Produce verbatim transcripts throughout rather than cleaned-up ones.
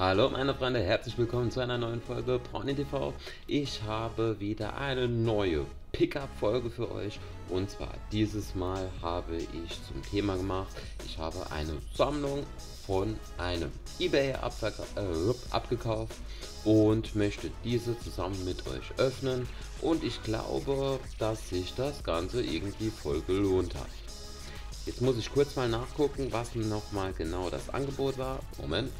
Hallo meine Freunde, herzlich willkommen zu einer neuen Folge Brownie T V. Ich habe wieder eine neue Pickup-Folge für euch und zwar dieses Mal habe ich zum Thema gemacht, ich habe eine Sammlung von einem eBay äh, abgekauft und möchte diese zusammen mit euch öffnen und ich glaube, dass sich das Ganze irgendwie voll gelohnt hat. Jetzt muss ich kurz mal nachgucken, was nochmal genau das Angebot war. Moment.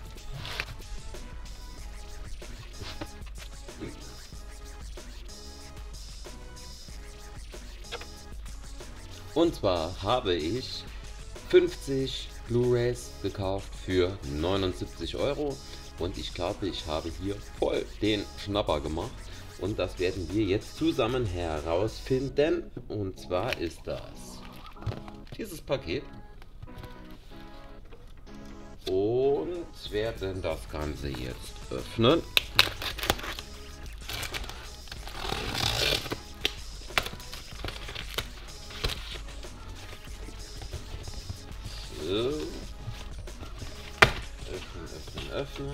Und zwar habe ich fünfzig Blu-rays gekauft für neunundsiebzig Euro und ich glaube, ich habe hier voll den Schnapper gemacht und das werden wir jetzt zusammen herausfinden. Und zwar ist das dieses Paket und werden das Ganze jetzt öffnen. Öffnen, öffnen, öffnen.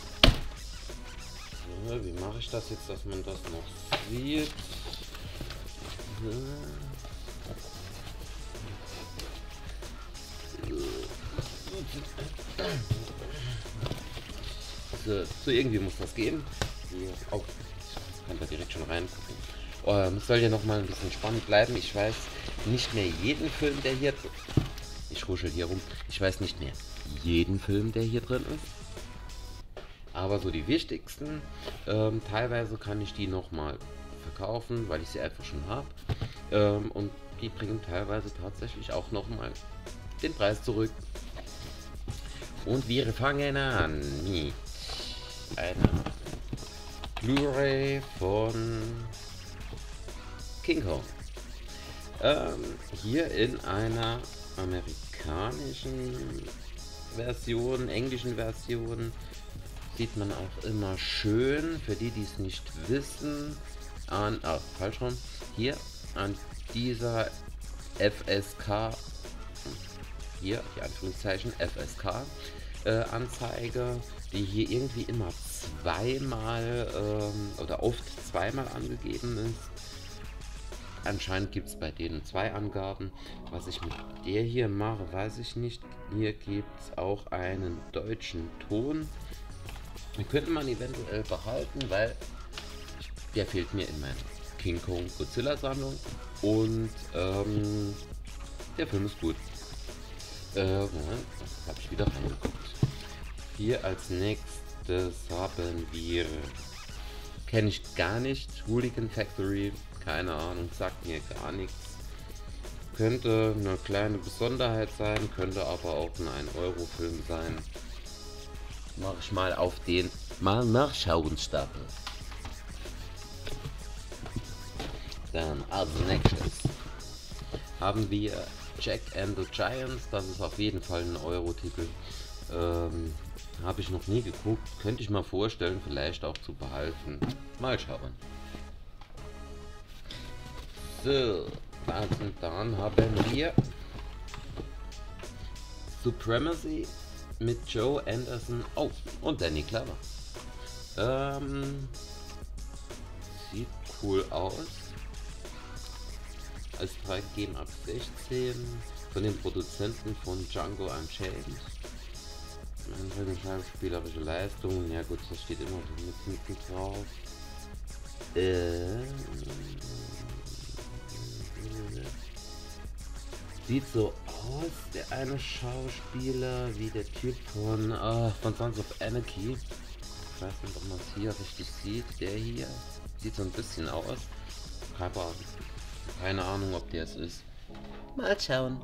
So, wie mache ich das jetzt, dass man das noch sieht? So, so irgendwie muss das gehen. Hier, oh, ich kann da direkt schon reingucken. Oh, es soll ja noch mal ein bisschen spannend bleiben. Ich weiß nicht mehr jeden Film, der hier... Ich ruschel hier rum. Ich weiß nicht mehr jeden Film, der hier drin ist. Aber so die wichtigsten. Ähm, teilweise kann ich die nochmal verkaufen, weil ich sie einfach schon habe. Ähm, und die bringen teilweise tatsächlich auch nochmal den Preis zurück. Und wir fangen an mit einer Blu-ray von King Kong. Ähm, hier in einer amerikanischen Version, englischen Version, sieht man auch immer schön, für die, die es nicht wissen, an, ah, falsch rum, hier an dieser F S K, hier die Anführungszeichen F S K äh, Anzeige, die hier irgendwie immer zweimal ähm, oder oft zweimal angegeben ist. Anscheinend gibt es bei denen zwei Angaben. Was ich mit der hier mache, weiß ich nicht. Hier gibt es auch einen deutschen Ton. Den könnte man eventuell behalten, weil der fehlt mir in meiner King Kong Godzilla Sammlung. Und ähm, der Film ist gut. Äh, Moment, habe ich wieder reingeguckt. Hier als nächstes haben wir, kenne ich gar nicht, Hooligan Factory. Keine Ahnung, sagt mir gar nichts. Könnte eine kleine Besonderheit sein, könnte aber auch ein ein Euro Film sein. Mache ich mal auf den mal nachschauen Stapel. Dann als nächstes haben wir Jack and the Giants. Das ist auf jeden Fall ein Euro-Titel. Ähm, Habe ich noch nie geguckt. Könnte ich mal vorstellen, vielleicht auch zu behalten. Mal schauen. So, also dann haben wir Supremacy mit Joe Anderson, oh, und Danny Glover. Ähm, sieht cool aus. Als freigegeben ab sechzehn von den Produzenten von Django Unchained. Schauspielerische Leistung, ja gut, das steht immer mit hinten drauf. Äh, Sieht so aus, der eine Schauspieler, wie der Typ von, uh, von Sons of Anarchy. Ich weiß nicht, ob man es hier richtig sieht. Der hier sieht so ein bisschen aus. Aber keine Ahnung, ob der es ist. Mal schauen.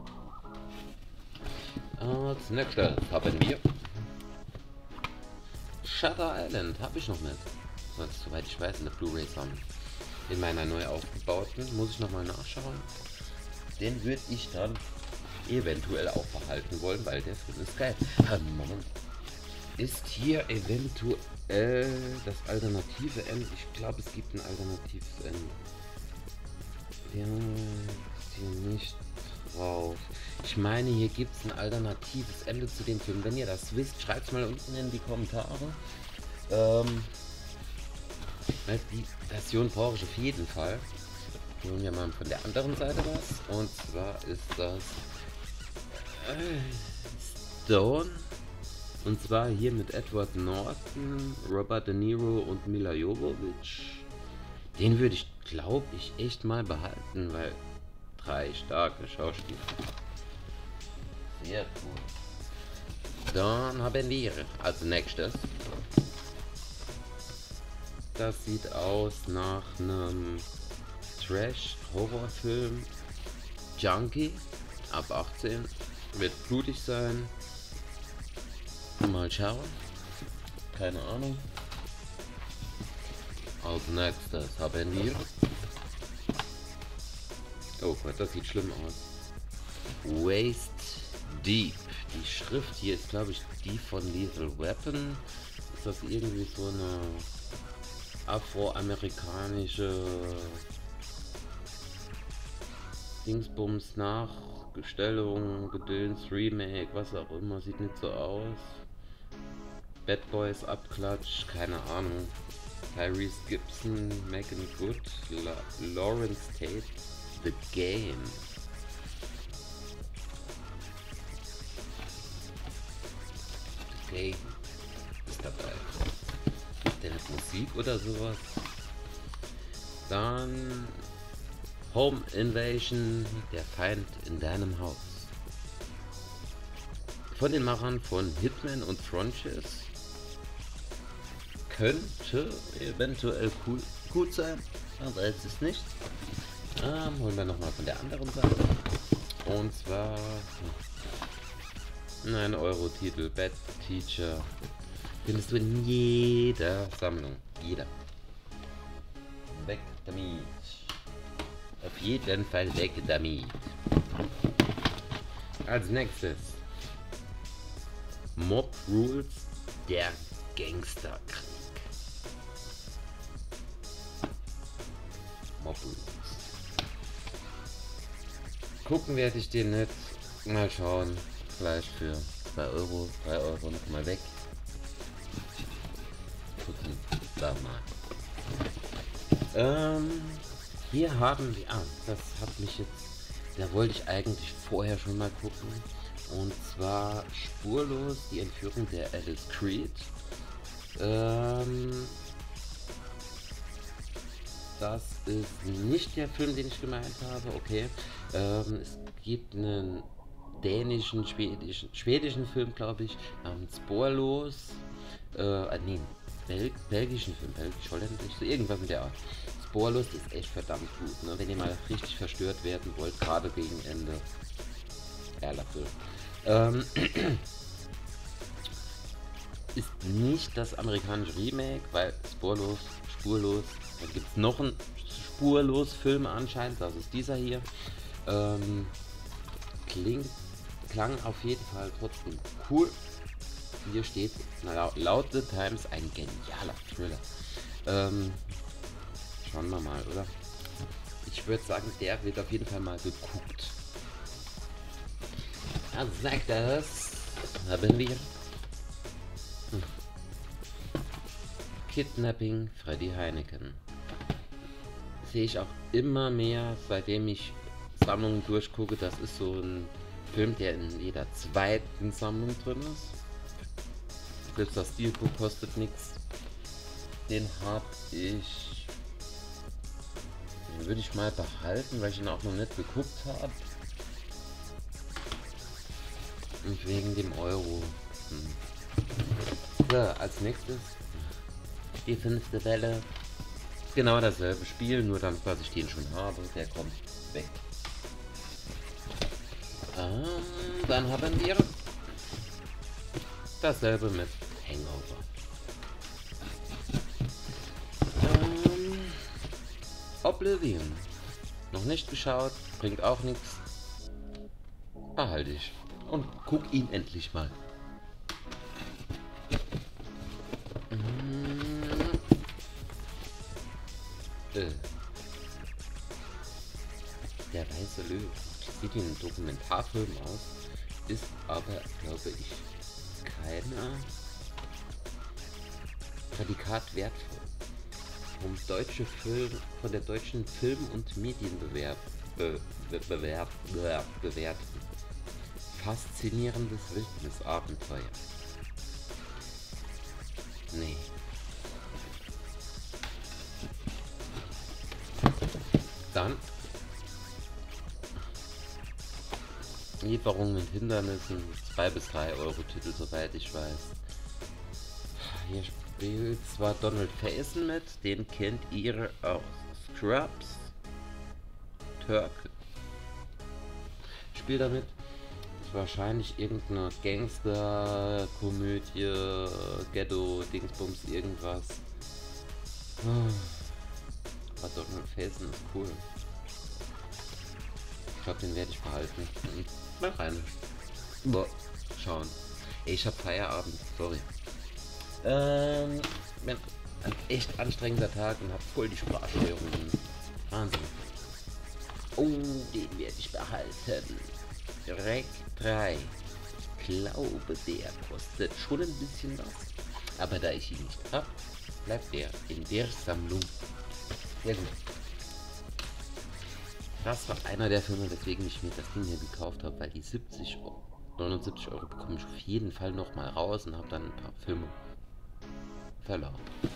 Als nächstes haben wir Shutter Island. Habe ich noch nicht. Sonst, soweit ich weiß, in der Blu-ray haben. In meiner neu aufgebauten. Muss ich nochmal nachschauen. Den würde ich dann eventuell auch behalten wollen, weil der Film ist geil. Moment. Ist hier eventuell das alternative Ende? Ich glaube, es gibt ein alternatives Ende. Der ist hier nicht drauf. Ich meine, hier gibt es ein alternatives Ende zu dem Film. Wenn ihr das wisst, schreibt es mal unten in die Kommentare. Ähm, die Version brauche ich auf jeden Fall. Holen wir mal von der anderen Seite was. Und zwar ist das äh, Stone. Und zwar hier mit Edward Norton, Robert De Niro und Mila Jovovich. Den würde ich, glaube ich, echt mal behalten, weil drei starke Schauspieler. Sehr gut. Dann haben wir als nächstes. Das sieht aus nach einem Trash-Horrorfilm. Junkie, ab achtzehn, wird blutig sein. Mal schauen. Keine Ahnung. Als nächstes haben wir. Oh Gott, das sieht schlimm aus. Waist Deep. Die Schrift hier ist, glaube ich, die von Lethal Weapon. Ist das irgendwie so eine afroamerikanische Dingsbums Nachgestellung, Gedöns, Remake, was auch immer, sieht nicht so aus. Bad Boys Abklatsch, keine Ahnung. Tyrese Gibson, Megan Good, La Lawrence Tate, The Game. The Game ist dabei. Ist der nicht Musik oder sowas? Dann Home Invasion, der Feind in deinem Haus. Von den Machern von Hitman und Frontiers. Könnte eventuell cool, gut sein, aber es ist nicht. Ähm, holen wir nochmal von der anderen Seite. Und zwar ein Euro-Titel, Bad Teacher. Findest du in jeder Sammlung. Jeder. Weg damit. Auf jeden Fall weg damit. Als nächstes Mob Rules, der Gangsterkrieg. Mob Rules. Gucken werde ich den nicht. Mal schauen. Vielleicht für zwei Euro, drei Euro noch mal weg. Gucken da mal. Ähm, hier haben wir. Ah, das hat mich jetzt. Da wollte ich eigentlich vorher schon mal gucken. Und zwar Spurlos, die Entführung der Alice Creed. Ähm, das ist nicht der Film, den ich gemeint habe. Okay. Ähm, es gibt einen dänischen, schwedischen, schwedischen Film, glaube ich, namens Spurlos. Äh, nee, Bel belgischen Film, belgisch-holländisch, so irgendwas mit der Art. Spurlos ist echt verdammt gut, ne? Wenn ihr mal richtig verstört werden wollt, gerade gegen Ende. Erlafilm. Ähm, ist nicht das amerikanische Remake, weil Spurlos, Spurlos, da gibt es noch einen Spurlos-Film anscheinend, das ist dieser hier. Ähm, klingt, klang auf jeden Fall trotzdem cool. Hier steht laut, laut The Times ein genialer Thriller. Ähm, schauen wir mal, oder? Ich würde sagen, der wird auf jeden Fall mal geguckt. Also sagt das, haben wir hm. Kidnapping Freddy Heineken. Sehe ich auch immer mehr, seitdem ich Sammlungen durchgucke. Das ist so ein Film, der in jeder zweiten Sammlung drin ist. Selbst das Steelbook kostet nichts. Den habe ich, den würde ich mal behalten, weil ich ihn auch noch nicht geguckt habe. Und wegen dem Euro. Hm. So, als nächstes die fünfte Welle. Genau dasselbe Spiel, nur dann, dass ich den schon habe. Der kommt weg. Ähm, dann haben wir dasselbe mit Hangover. Ähm, Oblivion. Noch nicht geschaut, bringt auch nichts. Behalte ich. Und guck ihn endlich mal. Äh. Der weiße Löwe. sieht wie ein Dokumentarfilm aus, ist aber, glaube ich, keine Prädikat wertvoll. Um deutsche Film, von der deutschen Film- und Medienbewerb be, be, bewerb, be, bewerten. Faszinierendes Wildnisabenteuer. Nee. Dann Lieferung mit Hindernissen, zwei bis drei Euro Titel, soweit ich weiß. Hier spielt zwar Donald Faison mit, den kennt ihr aus Scrubs. Turk spielt damit. Ist wahrscheinlich irgendeine Gangster-Komödie, Ghetto, Dingsbums, irgendwas. Aber Donald Faison ist cool. Ich glaube, den werde ich behalten. Mal rein. Boah. Schauen. Ey, ich habe Feierabend, sorry. Ähm, bin ein echt anstrengender Tag und habe voll die Sprachstörungen. Wahnsinn. Oh, den werde ich behalten. Rec drei. Ich glaube, der kostet schon ein bisschen was. Aber da ich ihn nicht habe, bleibt der in der Sammlung. Sehr gut. Das war einer der Filme, weswegen ich mir das Ding hier gekauft habe, weil die siebzig, neunundsiebzig Euro bekomme ich auf jeden Fall noch mal raus und habe dann ein paar Filme verloren.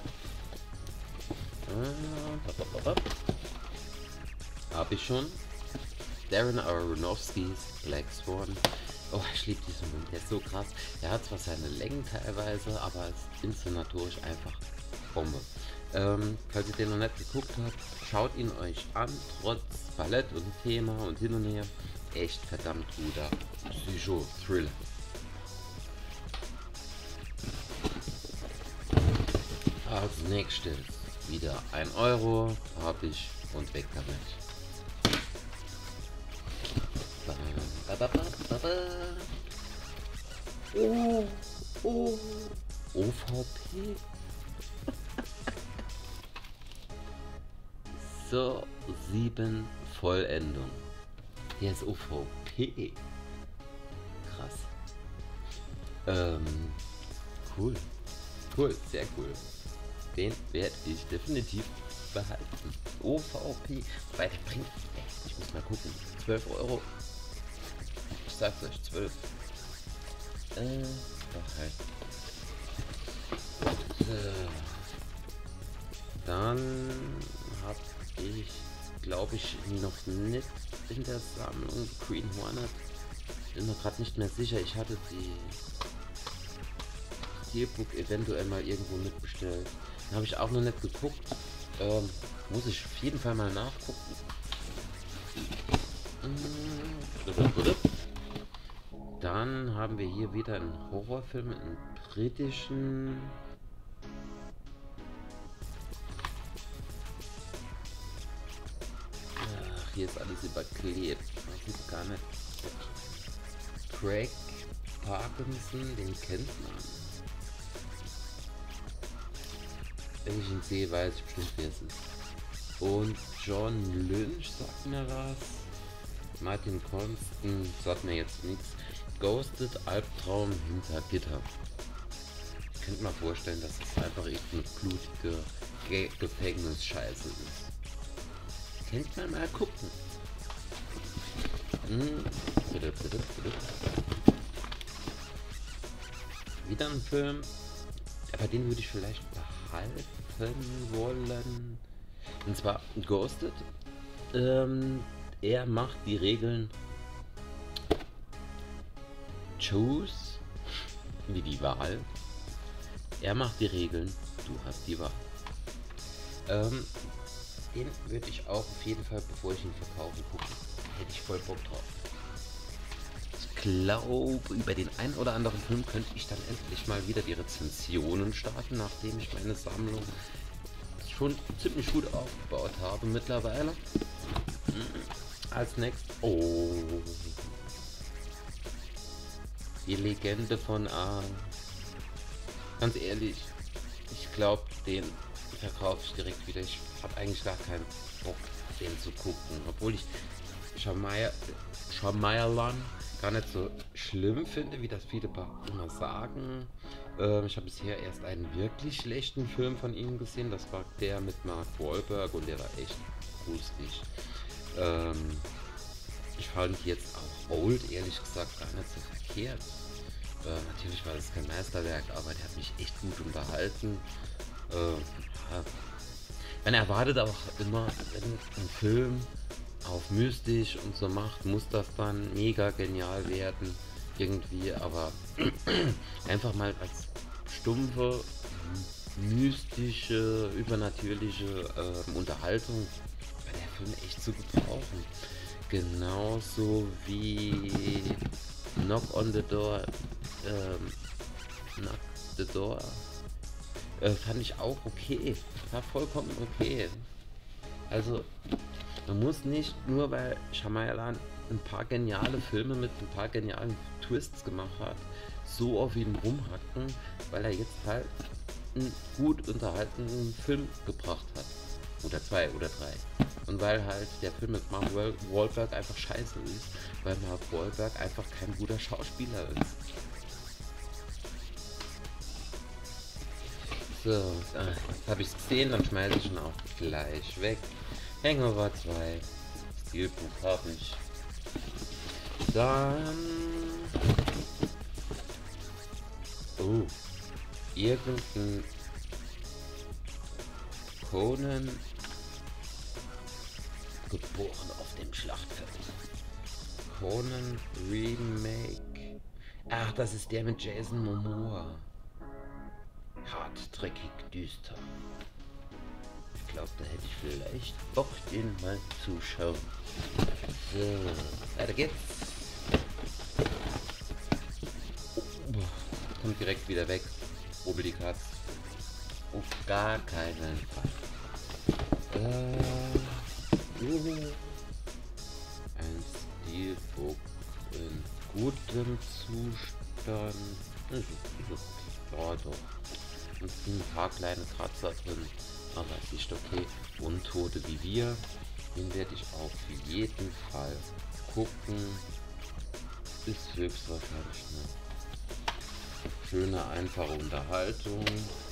Habe ich schon. Darren Aronofskys Black Swan. Oh, ich liebe diesen Film, der ist so krass. Der hat zwar seine Längen teilweise, aber ist inszenatorisch einfach Bombe. Ähm, falls ihr den noch nicht geguckt habt, schaut ihn euch an, trotz Ballett und Thema und hin und her. Echt verdammt guter Psycho-Thriller. Als nächstes wieder ein Euro habe ich und weg damit. Oh, oh, O V P. So, sieben Vollendung. Hier ist O V P. Krass. Ähm, cool. Cool, sehr cool. Den werde ich definitiv behalten. O V P. Wobei der bringt. Ich muss mal gucken. zwölf Euro. Ich sag's euch, zwölf. Äh, doch halt. So. Dann hab ich, glaube ich, noch nicht in der Sammlung Green Hornet. Bin mir gerade nicht mehr sicher. Ich hatte die Steelbook eventuell mal irgendwo mitbestellt. Da habe ich auch noch nicht geguckt. Ähm, muss ich auf jeden Fall mal nachgucken. Dann haben wir hier wieder einen Horrorfilm, einen britischen. Ach, hier ist alles überklebt. Das sieht gar nicht. Craig Parkinson, den kennt man. Wenn ich ihn sehe, weiß ich bestimmt, wer es ist. Und John Lynch sagt mir was. Martin Constant sagt mir jetzt nichts. Ghosted, Albtraum hinter Gitter. Ich könnte mir vorstellen, dass es einfach irgendeine blutige Ge Gefängnisscheiße ist. Kennt man mal gucken. Hm. Bitte, bitte, bitte. Wieder ein Film. Aber den würde ich vielleicht behalten wollen. Und zwar Ghosted. Ähm, er macht die Regeln. Choose. Wie die Wahl. Er macht die Regeln. Du hast die Wahl. Ähm, den würde ich auch auf jeden Fall, bevor ich ihn verkaufe, gucken. Hätte ich voll Bock drauf. Ich glaube, über den einen oder anderen Film könnte ich dann endlich mal wieder die Rezensionen starten, nachdem ich meine Sammlung schon ziemlich gut aufgebaut habe mittlerweile. Als nächstes. Oh. Die Legende von A. Ganz ehrlich, ich glaube, den verkaufe ich direkt wieder. Ich habe eigentlich gar keinen Bock, den zu gucken. Obwohl ich Shyamalan gar nicht so schlimm finde, wie das viele immer sagen. Ähm, ich habe bisher erst einen wirklich schlechten Film von ihm gesehen. Das war der mit Mark Wahlberg und der war echt gruselig. Ähm, ich fand jetzt auch Old ehrlich gesagt gar nicht so verkehrt. Äh, natürlich war das kein Meisterwerk, aber der hat mich echt gut unterhalten. Äh, ja. Man erwartet auch immer, wenn ein Film auf mystisch und so macht, muss das dann mega genial werden irgendwie, aber einfach mal als stumpfe, mystische, übernatürliche äh, Unterhaltung war der Film echt zu gebrauchen. Genauso wie Knock on the Door, ähm, Knock the Door, äh, fand ich auch okay, war vollkommen okay. Also man muss nicht, nur weil Shyamalan ein paar geniale Filme mit ein paar genialen Twists gemacht hat, so auf ihn rumhacken, weil er jetzt halt einen gut unterhaltenen Film gebracht hat. Oder zwei oder drei. Und weil halt der Film mit Mark Wahlberg einfach scheiße ist, weil Mark Wahlberg einfach kein guter Schauspieler ist. So, jetzt habe ich es gesehen, dann schmeiße ich ihn auch gleich weg. Hangover zwei. Stilbuch habe ich. Dann. Oh. Irgendein Conan geboren auf dem Schlachtfeld. Conan Remake. Ach, das ist der mit Jason Momoa. Hart, dreckig, düster. Ich glaube, da hätte ich vielleicht Bock, den mal zu schauen. So, weiter geht's. Oh, kommt direkt wieder weg. Rubbel die Katz. Auf gar keinen Fall. Äh, uh, ein Stilbuch in gutem Zustand. Ist, ist okay. Ja, doch. Und ein paar kleine Kratzer drin, aber es ist okay. Untote wie wir, den werde ich auf jeden Fall gucken. Ist höchstwahrscheinlich eine schöne, einfache Unterhaltung.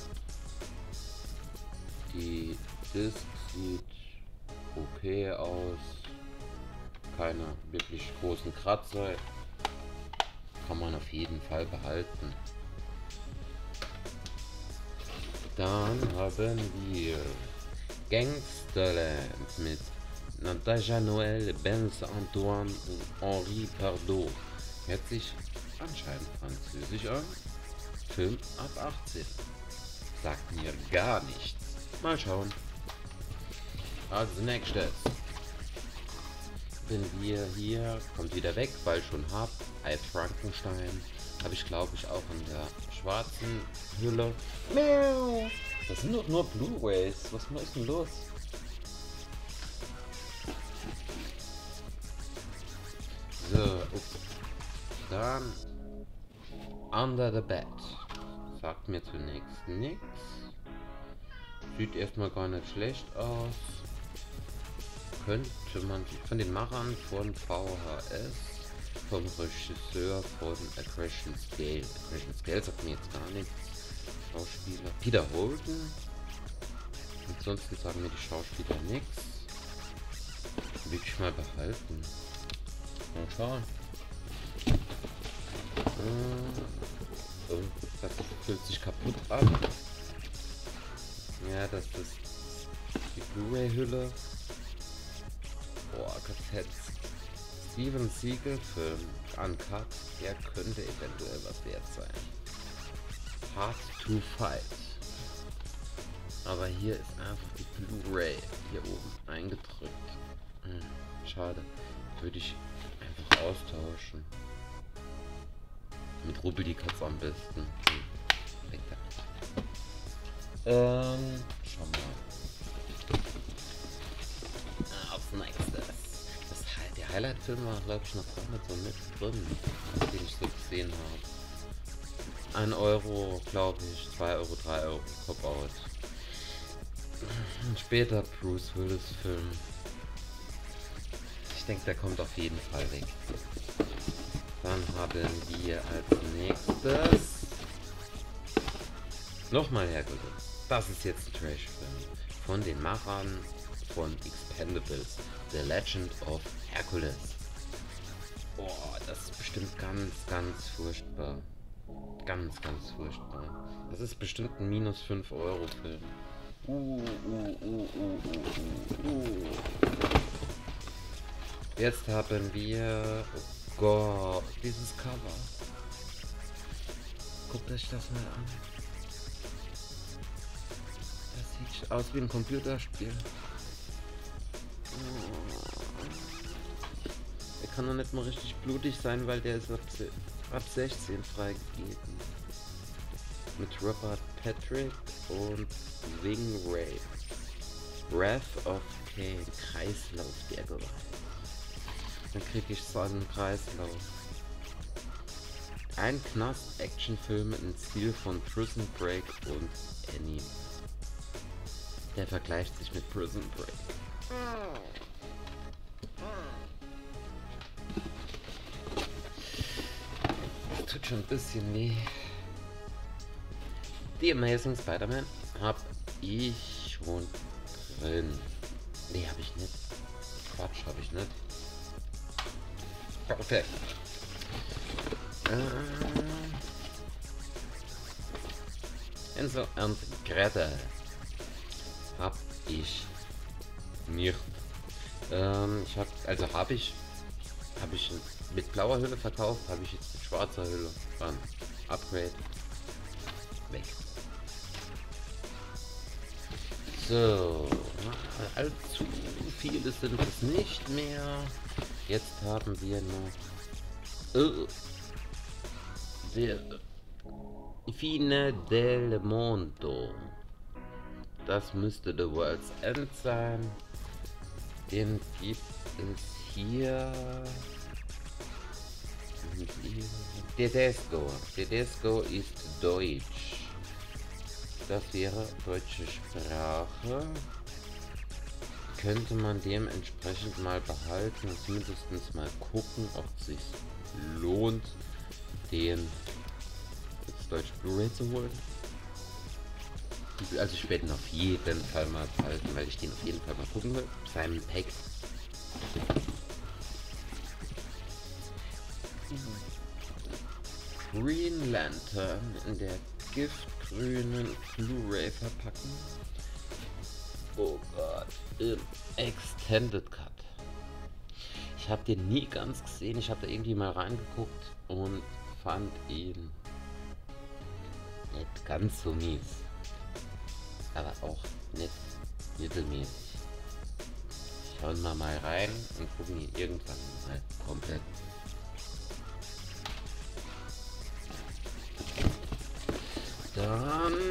Die Disc sieht okay aus. Keine wirklich großen Kratzer. Kann man auf jeden Fall behalten. Dann haben wir Gangsterland mit Natasha Noel, Benz Antoine und Henri Pardot. Hört sich anscheinend französisch an. Film ab achtzehn. Sagt mir gar nichts. Mal schauen. Als nächstes sind wir hier, kommt wieder weg, weil ich schon hab. I Frankenstein. Habe ich glaube ich auch in der schwarzen Hülle. Miau. Das sind doch nur Blu-rays. Was ist denn los? So, ups. Dann Under the Bed. Sagt mir zunächst nichts. Sieht erstmal gar nicht schlecht aus. Könnte man von den Machern von V H S, vom Regisseur von Aggression Scale. Aggression Scale sagt mir jetzt gar nichts. Schauspieler Peter Holden. Ansonsten sagen mir die Schauspieler nichts. Will ich mal behalten. Mal schauen. Äh, oh, das fühlt sich kaputt an. Ja, das ist die Blu-ray-Hülle. Boah, Kassett. Steven Seagal Film Uncut, der könnte eventuell was wert sein. Hard to Fight. Aber hier ist einfach die Blu-ray hier oben eingedrückt. Hm, schade. Würde ich einfach austauschen. Mit Rubbel die Katze am besten. Hm, weg damit. Ähm, schau mal. Ah, aufs nächste. Das, der Highlight-Film war, glaube ich, noch gar nicht so mit drin, den ich so gesehen habe. ein Euro, glaube ich, zwei Euro, drei Euro, Cop-Out. Später Bruce Willis Film. denke, der kommt auf jeden Fall weg. Dann haben wir als nächstes nochmal Herkules. Das ist jetzt ein Trash-Film von den Machern von Expendables, The Legend of Hercules. Boah, das ist bestimmt ganz, ganz furchtbar. Ganz, ganz furchtbar. Das ist bestimmt ein minus fünf Euro Film. Uh, uh, uh, uh, uh, uh. Jetzt haben wir... Oh Gott, dieses Cover. Guckt euch das mal an. Das sieht aus wie ein Computerspiel. Er kann doch nicht mal richtig blutig sein, weil der ist ab, ab sechzehn freigegeben. Mit Robert Patrick und Ving Rhames. Wrath of Cain, Kreislauf der Gewalt. Dann krieg ich so einen Kreislauf. Ein Knast-Action-Film im Stil von Prison Break und Anime. Der vergleicht sich mit Prison Break. Das tut schon ein bisschen weh. The Amazing Spider-Man hab ich schon drin. Nee, hab ich nicht. Quatsch, hab ich nicht. Perfekt. Äh, Hänsel und Gretel hab ich nicht. Ähm, ich hab, also habe ich, habe ich mit blauer Hülle verkauft, habe ich jetzt mit schwarzer Hülle. Dann Upgrade weg. So, allzu viele sind es nicht mehr. Jetzt haben wir noch äh, der Fine del Mondo. Das müsste The World's End sein. Den gibt es hier. Tedesco. Tedesco ist Deutsch. Das wäre deutsche Sprache. Könnte man dementsprechend mal behalten und zumindest mal gucken, ob es sich lohnt, den jetzt deutsch Blu-ray zu holen. Also ich werde ihn auf jeden Fall mal behalten, weil ich den auf jeden Fall mal gucken will. Simon Pegg. Green Lantern in der giftgrünen Blu-ray verpacken. Oh Gott, im Extended Cut. Ich habe den nie ganz gesehen. Ich habe da irgendwie mal reingeguckt und fand ihn nicht ganz so mies. Aber auch nicht mittelmäßig. Schauen wir mal rein und gucken ihn irgendwann mal komplett. Dann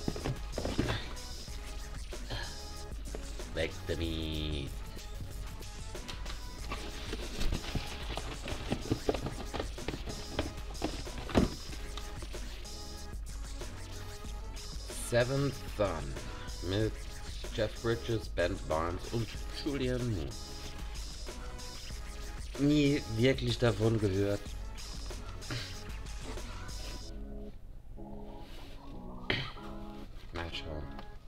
weg damit. Seventh Son mit Jeff Bridges, Ben Barnes und Julianne Moore. Nie wirklich davon gehört. Mal schauen.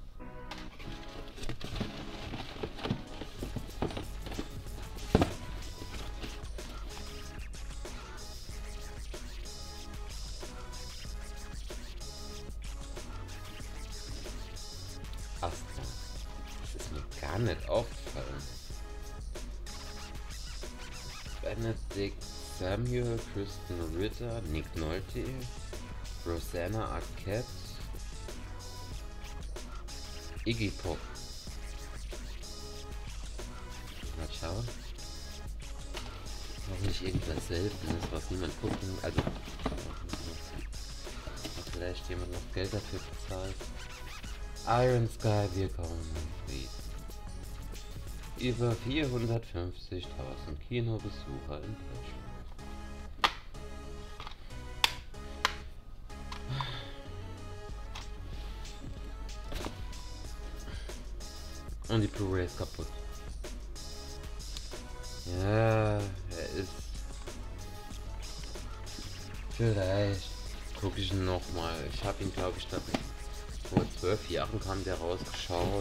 Astra. Das ist mir gar nicht aufgefallen. Benedict Samuel, Kristen Ritter, Nick Nolte, Rosanna Arquette, Iggy Pop. Mal schauen. Auch nicht irgendwas Seltenes, was niemand gucken. Also hat vielleicht jemand noch Geld dafür bezahlt. Iron Sky, wir kommen nicht. Über vierhundertfünfzigtausend Kinobesucher in Deutschland. Und die Blu-ray ist kaputt. Ja, er ist... Vielleicht gucke ich ihn noch mal. Ich habe ihn, glaube ich, da vor zwölf Jahren kam der rausgeschaut.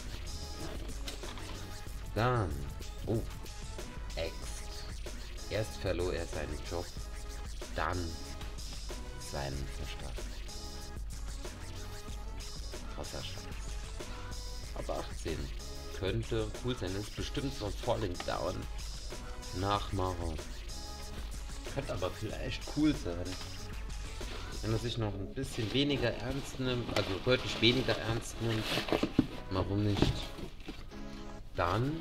Dann... Oh. Ext. Erst verlor er seinen Job, dann seinen Verstand. Krasser Scheiß. Aber achtzehn könnte cool sein. Das ist bestimmt so ein Falling Down Nachmacher. Könnte aber vielleicht cool sein, wenn er sich noch ein bisschen weniger ernst nimmt, also deutlich weniger ernst nimmt. Warum nicht? Dann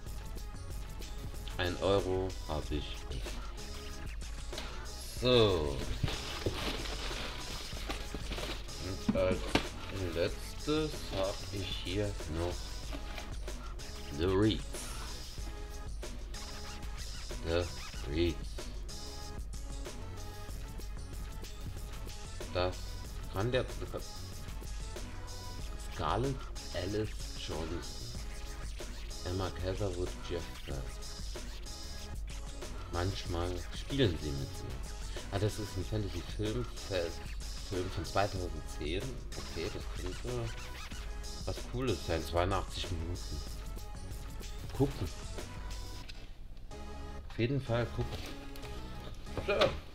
ein Euro habe ich. So. Und als letztes habe ich hier noch The Reeds. The Reeds. Das kann der Scarlett Alice Johnson, Emma Catherwood, Jeff Bell. Manchmal spielen sie mit mir. Ah, das ist ein Fantasy-Film, Film von zweitausendzehn. Okay, das könnte was Cooles sein. zweiundachtzig Minuten. Gucken. Auf jeden Fall gucken. So.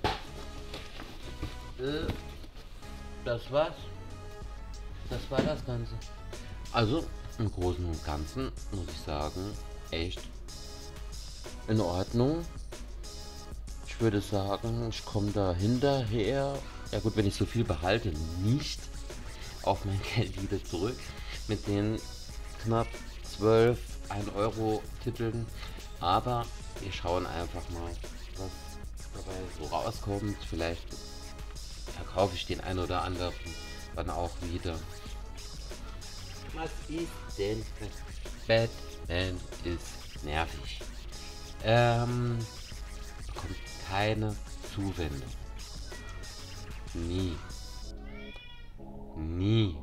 Äh, das war's. Das war das Ganze. Also, im Großen und Ganzen muss ich sagen, echt in Ordnung. Ich würde sagen, ich komme da hinterher. Ja gut, wenn ich so viel behalte, nicht auf mein Geld wieder zurück. Mit den knapp zwölf ein Euro Titeln. Aber wir schauen einfach mal, was dabei so rauskommt. Vielleicht verkaufe ich den ein oder anderen dann auch wieder. Was ist denn? Batman ist nervig. Ähm, bekommt keine Zuwendung. Nie. Nie.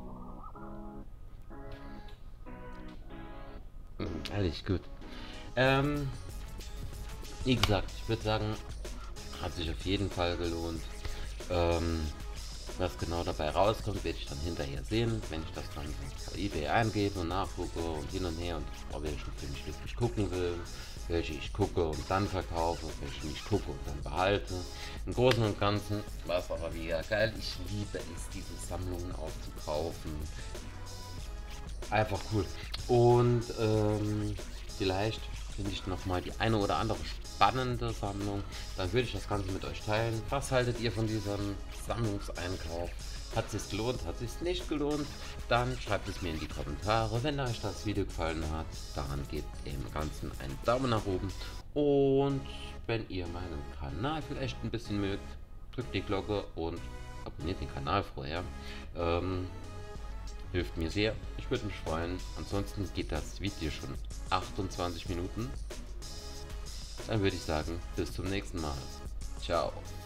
Hm, ehrlich, gut. Ähm, wie gesagt, ich würde sagen, hat sich auf jeden Fall gelohnt. Ähm, was genau dabei rauskommt, werde ich dann hinterher sehen, wenn ich das dann bei eBay eingebe und nachgucke und hin und her und auch welchen Film ich wirklich gucken will, welche ich gucke und dann verkaufe, welche ich gucke und dann behalte. Im Großen und Ganzen war es aber wieder geil. Ich liebe es, diese Sammlungen aufzukaufen. Einfach cool. Und ähm, vielleicht finde ich noch mal die eine oder andere spannende Sammlung. Dann würde ich das Ganze mit euch teilen. Was haltet ihr von diesem Sammlungseinkauf? Hat es sich gelohnt? Hat es sich nicht gelohnt? Dann schreibt es mir in die Kommentare. Wenn euch das Video gefallen hat, dann gebt dem Ganzen einen Daumen nach oben. Und wenn ihr meinen Kanal vielleicht ein bisschen mögt, drückt die Glocke und abonniert den Kanal vorher. Ähm, hilft mir sehr. Ich würde mich freuen. Ansonsten geht das Video schon achtundzwanzig Minuten. Dann würde ich sagen, bis zum nächsten Mal. Ciao.